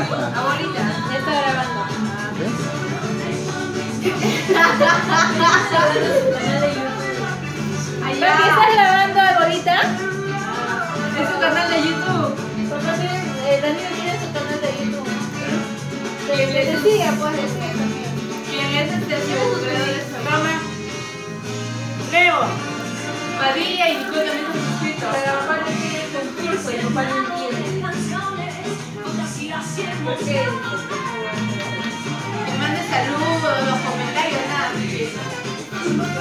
Abuelita, ya está grabando. ¿Por qué estás grabando, Abuelita? Es su canal de YouTube. Daniel tiene su canal de YouTube. Que le siga, pues, le sigue también. ¿Quién es este Toma. Leo. Padilla y Nico también son suscritos. Pero papá no quiere el concurso y papá no entiende. ¿Por qué? Que mande saludos, los comentarios, nada.